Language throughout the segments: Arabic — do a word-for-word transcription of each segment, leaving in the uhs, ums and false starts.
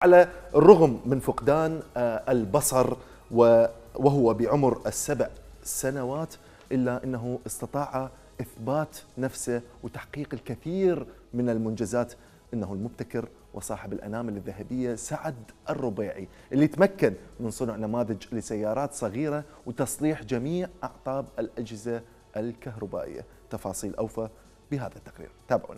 على الرغم من فقدان البصر وهو بعمر السبع سنوات، إلا أنه استطاع إثبات نفسه وتحقيق الكثير من المنجزات. إنه المبتكر وصاحب الأنامل الذهبية سعد الربيعي، اللي تمكن من صنع نماذج لسيارات صغيرة وتصليح جميع أعطاب الأجهزة الكهربائية. تفاصيل أوفى بهذا التقرير، تابعونا.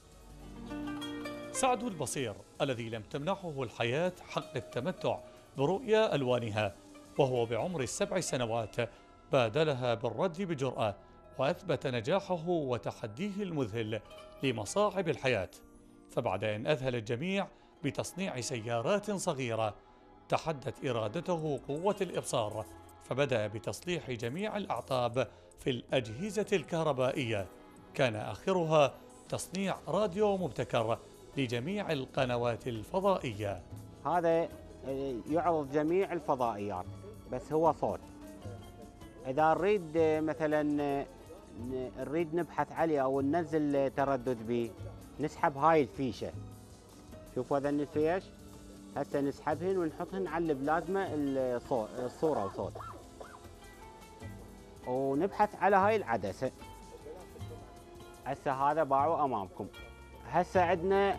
سعد البصير الذي لم تمنحه الحياة حق التمتع برؤيا ألوانها، وهو بعمر السبع سنوات بادلها بالرد بجرأة، وأثبت نجاحه وتحديه المذهل لمصاعب الحياة. فبعد أن أذهل الجميع بتصنيع سيارات صغيرة، تحدت إرادته قوة الإبصار، فبدأ بتصليح جميع الأعطاب في الأجهزة الكهربائية، كان آخرها تصنيع راديو مبتكر لجميع القنوات الفضائية. هذا يعرض جميع الفضائيات، بس هو صوت. إذا نريد مثلا نريد نبحث عليه أو ننزل تردد به، نسحب هاي الفيشة. شوفوا هذا الفيش، هسه نسحبهن ونحطهن على البلازما الصورة وصوت، ونبحث على هاي العدسة. هسه هذا باعوا أمامكم. هسه عندنا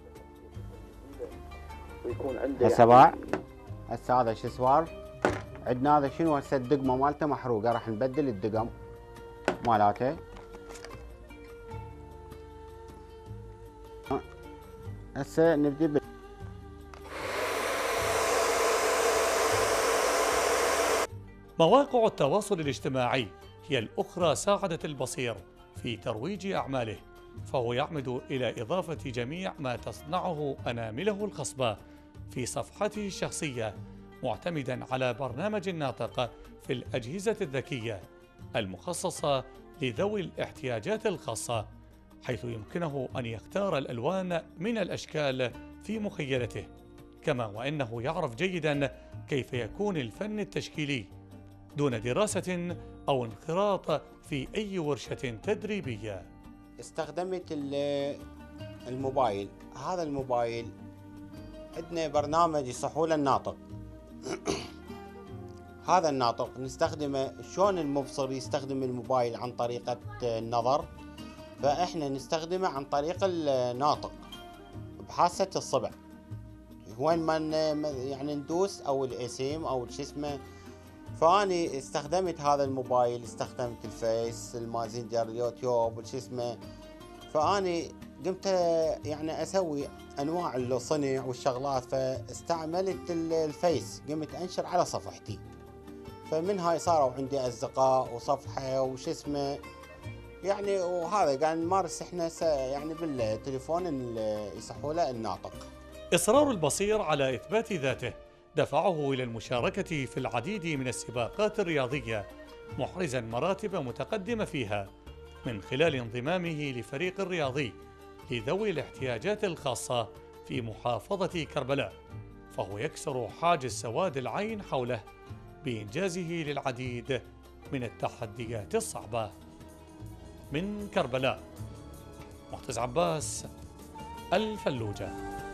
هسه باع. هسه هذا شو صار؟ عندنا هذا شنو؟ هسه الدقمة مالته محروقة، راح نبدل الدقم مالاته. هسه نبدي بال مواقع التواصل الاجتماعي هي الأخرى ساعدت البصير في ترويج أعماله، فهو يعمد إلى إضافة جميع ما تصنعه أنامله الخصبة في صفحته الشخصية، معتمدا على برنامج ناطق في الأجهزة الذكية المخصصة لذوي الاحتياجات الخاصة، حيث يمكنه أن يختار الألوان من الأشكال في مخيلته، كما وأنه يعرف جيدا كيف يكون الفن التشكيلي دون دراسة أو انخراط في أي ورشة تدريبية. استخدمت الموبايل. هذا الموبايل عندنا برنامج يصحوا له الناطق. هذا الناطق نستخدمه شلون المبصر يستخدم الموبايل عن طريقة النظر، فإحنا نستخدمه عن طريق الناطق بحاسة الصبع. وين ما يعني ندوس أو الاسم أو شو اسمه. فاني استخدمت هذا الموبايل، استخدمت الفيس، المازنجر، اليوتيوب وش اسمه. فاني قمت يعني اسوي انواع الصنع والشغلات، فاستعملت الفيس، قمت انشر على صفحتي. فمن هاي صاروا عندي اصدقاء وصفحه وش اسمه يعني. وهذا قاعد نمارس احنا يعني بالتليفون يصحوا له الناطق. إصرار البصير على إثبات ذاته دفعه إلى المشاركة في العديد من السباقات الرياضية، محرزا مراتب متقدمة فيها، من خلال انضمامه لفريق الرياضي لذوي الاحتياجات الخاصة في محافظة كربلاء، فهو يكسر حاجز سواد العين حوله بإنجازه للعديد من التحديات الصعبة. من كربلاء، معتز عباس، الفلوجة.